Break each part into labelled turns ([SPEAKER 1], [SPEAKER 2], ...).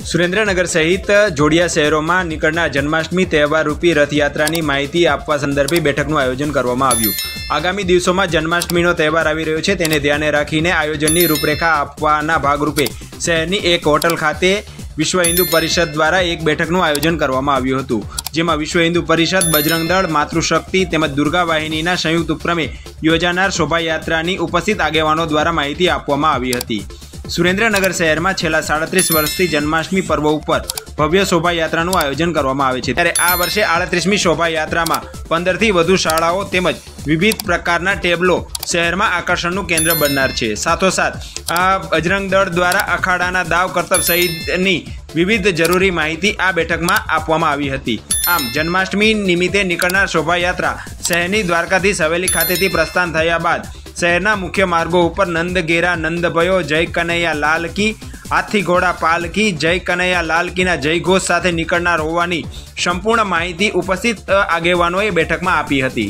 [SPEAKER 1] सुरेन्द्रनगर सहित जोड़िया शहरों में निकलना जन्माष्टमी तहेवार रूपी रथयात्रानी माहिती आपवा संदर्भे बेठकનું आयोजन કરવામાં આવ્યું। आगामी દિવસોમાં जन्माष्टमीનો તહેવાર આવી રહ્યો છે, તેને ધ્યાને રાખીને આયોજનની રૂપરેખા આપવાના ભાગરૂપે શહેરની એક હોટલ ખાતે વિશ્વ હિન્દુ પરિષદ દ્વારા એક બેઠકનું આયોજન કરવામાં આવ્યું હતું, જેમાં વિશ્વ હિન્દુ પરિષદ, બજરંગ દળ, માતૃશક્તિ તેમજ દુર્ગા વાહિનીના સંયુક્ત ઉપક્રમે યોજાનાર શોભાયાત્રાની ઉપસ્થિત આગેવાનો દ્વારા માહિતી આપવામાં આવી હતી। सुरेन्द्रनगर शहर में छेल्ला 37 वर्षथी जन्माष्टमी पर्व पर भव्य शोभायात्राનું આયોજન કરવામાં આવે છે, ત્યારે આ વર્ષે 38મી શોભાયાત્રામાં 15 થી વધુ શાળાઓ તેમજ વિવિધ પ્રકારના ટેબલો શહેરમાં આકર્ષણનું કેન્દ્ર બનનાર છે। સાથોસાથ આ બજરંગ દળ દ્વારા અખાડાના દાવ કરતબ સહિતની વિવિધ જરૂરી માહિતી આ બેઠકમાં આપવામાં આવી હતી। આમ જન્માષ્ટમી નિમિત્તે નીકળનાર શોભાયાત્રા શહેરની દ્વારકાધીશ હવેલી ખાતેથી પ્રસ્થાન થયા બાદ शहरना मुख्य मार्गों पर नंदगेरा नंदभयो जय कन्हैया लाल की, हाथी घोड़ा पाल की, जय कन्हैया लाल की ना जय घोष साथे निकलनार होवानी संपूर्ण माहिती उपस्थित आगेवानोए बेठकमां आपी हती।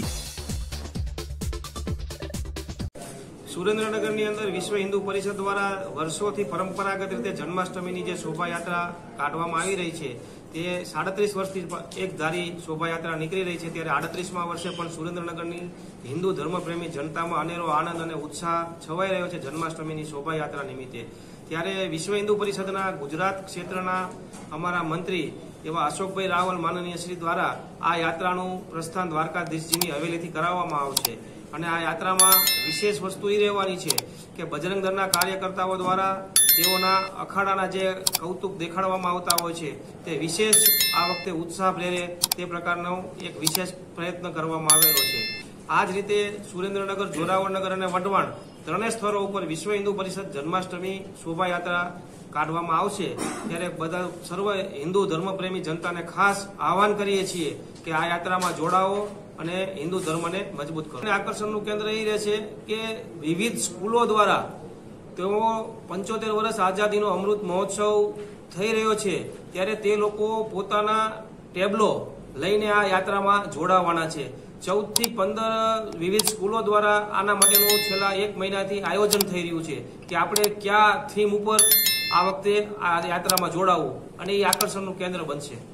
[SPEAKER 2] सुरेन्द्रनगर अंदर विश्व हिंदू परिषद द्वारा वर्षों परंपरागत रीते जन्माष्टमी की शोभायात्रा काढवामां आवी रही है, ते 37 वर्षथी एक धारी शोभायात्रा निकली रही है, त्यारे 38मा वर्षे पण सुरेन्द्रनगरनी हिंदू धर्मप्रेमी जनतामां अनेरो आनंद अने उत्साह छवाई रह्यो छे जन्माष्टमीनी शोभायात्रा निमित्ते। त्यारे विश्व हिंदू परिषदना गुजरात क्षेत्रना अमारा मंत्री एवा अशोकभाई रावल माननीय श्री द्वारा आ यात्रानुं प्रस्थान द्वारकाधीशजीनी हवेलीथी कराववामां आवशे અને આ यात्रामां विशेष वस्तु ए रहेवानी छे के बजरंग दळना कार्यकर्ताओ द्वारा तेओना अखाडाना जे कौतुक देखाडवामां आवता होय छे ते विशेष आ वखते उत्साह प्रेरे ते प्रकारनो एक विशेष प्रयत्न करवामां आवेलो छे। आ ज रीते सुरेन्द्रनगर, जोरावरनगर अने वढवाण त्रणेय स्थळो पर विश्व हिंदू परिषद जन्माष्टमी शोभायात्रा काढवामां आवशे, त्यारे बधा सर्व हिंदू धर्मप्रेमी जनताने खास आह्वान करीए छीए के आ यात्रामां जोडाओ અને હિન્દુ ધર્મને મજબૂત કરો। આકર્ષણનું કેન્દ્ર એ રહેશે કે વિવિધ સ્કૂલો દ્વારા તેઓ 75 વર્ષ આઝાદીનો અમૃત મહોત્સવ થઈ રહ્યો છે, ત્યારે તે લોકો પોતાના ટેબલો લઈને આ યાત્રામાં જોડાવાના છે। 14 થી 15 વિવિધ સ્કૂલો દ્વારા આના માટેનું છેલ્લા 1 મહિનાથી આયોજન થઈ રહ્યું છે કે આપણે કયા થીમ ઉપર આ વખતે આ યાત્રામાં જોડાવું, અને એ આકર્ષણનું કેન્દ્ર બનશે।